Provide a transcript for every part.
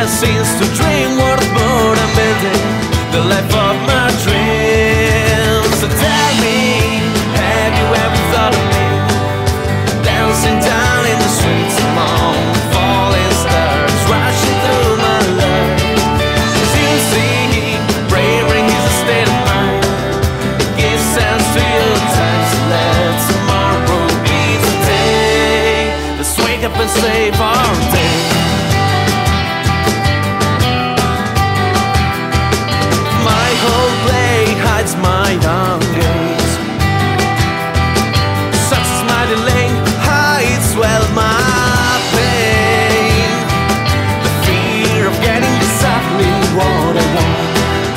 seems to dream worth more than building the life of my dreams. So tell me, have you ever thought of me dancing down in the streets among falling stars, rushing through my life? As you see, bravery is a state of mind. It gives sense to your time, so let tomorrow be today. Let's wake up and save our day. My whole play hides my young gaze. Success my delay hides well my pain. The fear of getting exactly what I want.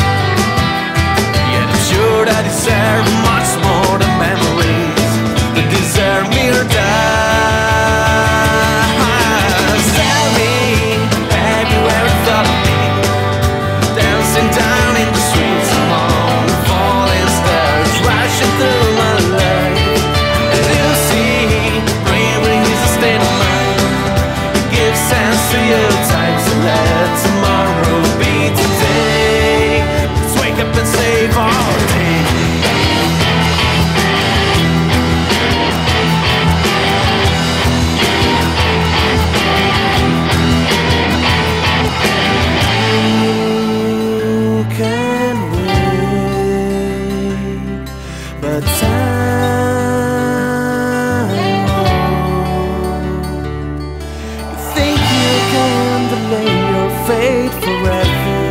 Yet I'm sure I deserve much more than memories that deserve mere dies. Tell me, have you ever thought of me dancing down in the streets among falling stars, rushing through my life? As you see, bravery is a state of mind. It gives sense to your time, so let tomorrow be today. Let's wake up and save our day. You can wait, but time won't. You think you can delay your fate forever,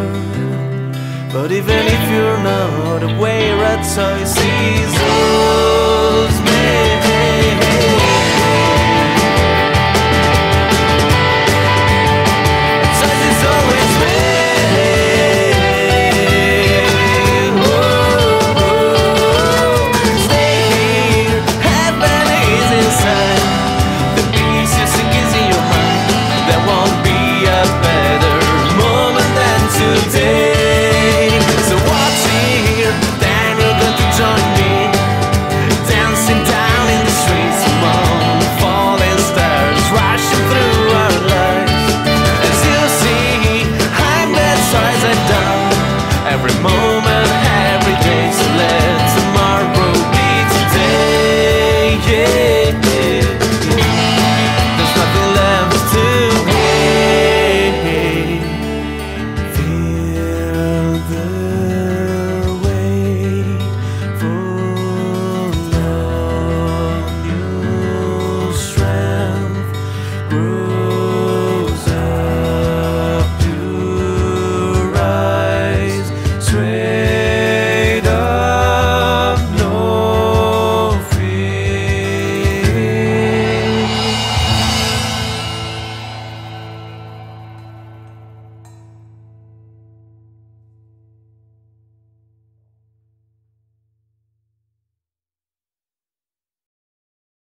but even if you're not aware, a choice is over.